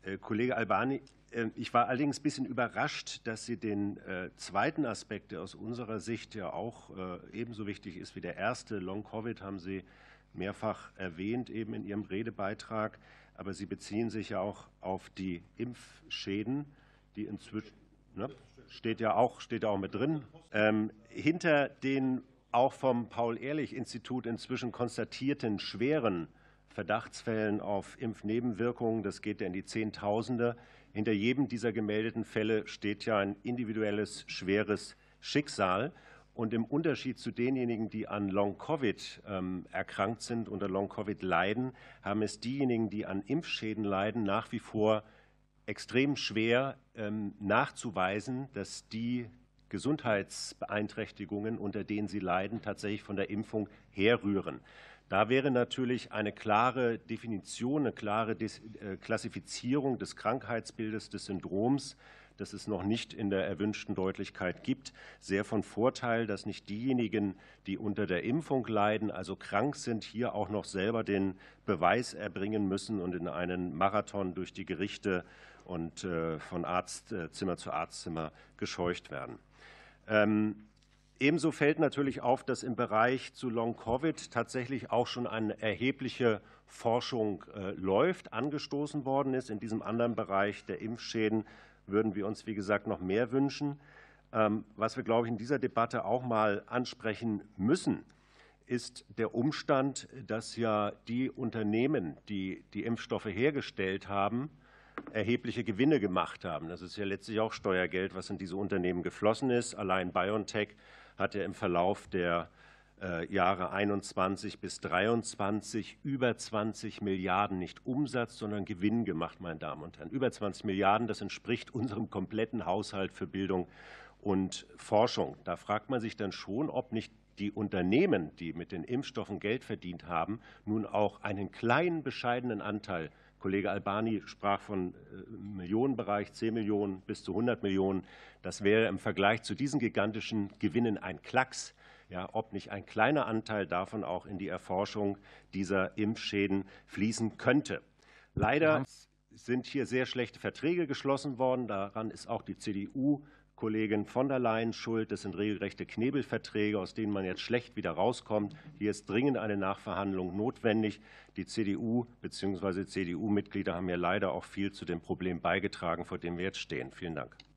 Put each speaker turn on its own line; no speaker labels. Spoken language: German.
Kollege Albani, ich war allerdings ein bisschen überrascht, dass Sie den zweiten Aspekt, der aus unserer Sicht ja auch ebenso wichtig ist wie der erste, Long-Covid, haben Sie mehrfach erwähnt, eben in Ihrem Redebeitrag. Aber Sie beziehen sich ja auch auf die Impfschäden, die inzwischen, ne, steht ja auch mit drin, hinter den auch vom Paul-Ehrlich-Institut inzwischen konstatierten schweren Verdachtsfällen auf Impfnebenwirkungen, das geht ja in die Zehntausende. Hinter jedem dieser gemeldeten Fälle steht ja ein individuelles, schweres Schicksal. Und im Unterschied zu denjenigen, die an Long-Covid erkrankt sind, unter Long-Covid leiden, haben es diejenigen, die an Impfschäden leiden, nach wie vor extrem schwer nachzuweisen, dass die Gesundheitsbeeinträchtigungen, unter denen sie leiden, tatsächlich von der Impfung herrühren. Da wäre natürlich eine klare Definition, eine klare Klassifizierung des Krankheitsbildes, des Syndroms, das es noch nicht in der erwünschten Deutlichkeit gibt, sehr von Vorteil, dass nicht diejenigen, die unter der Impfung leiden, also krank sind, hier auch noch selber den Beweis erbringen müssen und in einen Marathon durch die Gerichte und von Arztzimmer zu Arztzimmer gescheucht werden. Ebenso fällt natürlich auf, dass im Bereich zu Long-Covid tatsächlich auch schon eine erhebliche Forschung läuft, angestoßen worden ist. In diesem anderen Bereich der Impfschäden würden wir uns, wie gesagt, noch mehr wünschen. Was wir, glaube ich, in dieser Debatte auch mal ansprechen müssen, ist der Umstand, dass ja die Unternehmen, die die Impfstoffe hergestellt haben, erhebliche Gewinne gemacht haben. Das ist ja letztlich auch Steuergeld, was in diese Unternehmen geflossen ist. Allein BioNTech hat ja im Verlauf der Jahre 21 bis 23 über 20 Milliarden nicht Umsatz, sondern Gewinn gemacht, meine Damen und Herren. Über 20 Milliarden, das entspricht unserem kompletten Haushalt für Bildung und Forschung. Da fragt man sich dann schon, ob nicht die Unternehmen, die mit den Impfstoffen Geld verdient haben, nun auch einen kleinen, bescheidenen Anteil. Kollege Albani sprach von Millionenbereich, 10 Millionen bis zu 100 Millionen. Das wäre im Vergleich zu diesen gigantischen Gewinnen ein Klacks. Ja, ob nicht ein kleiner Anteil davon auch in die Erforschung dieser Impfschäden fließen könnte. Leider sind hier sehr schlechte Verträge geschlossen worden. Daran ist auch die CDU-Kollegin von der Leyen schuld. Das sind regelrechte Knebelverträge, aus denen man jetzt schlecht wieder rauskommt. Hier ist dringend eine Nachverhandlung notwendig. Die CDU bzw. CDU-Mitglieder haben ja leider auch viel zu dem Problem beigetragen, vor dem wir jetzt stehen. Vielen Dank.